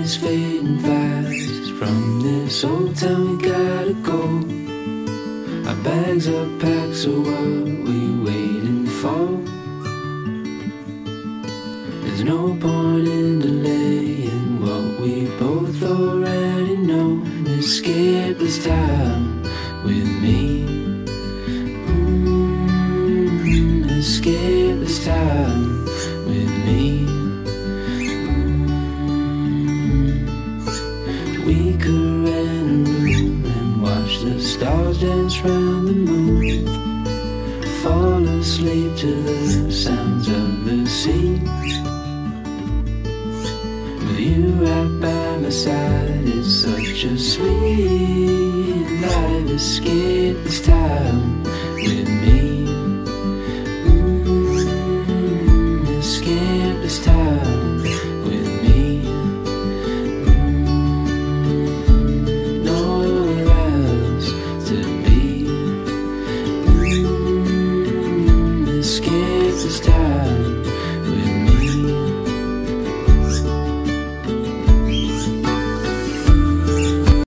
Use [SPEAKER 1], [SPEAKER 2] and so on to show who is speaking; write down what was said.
[SPEAKER 1] is fading fast. From this old town we gotta go. Our bags are packed, so what we waiting for? There's no point in delaying what we both already know. Escape this time with me. Escape this time with me. We could rent a room and watch the stars dance round the moon. Fall asleep to the sounds of the sea. With you right by my side, it's such a sweet life. Escape this time with me. Escape this time with me. Nowhere else to be. Escape this time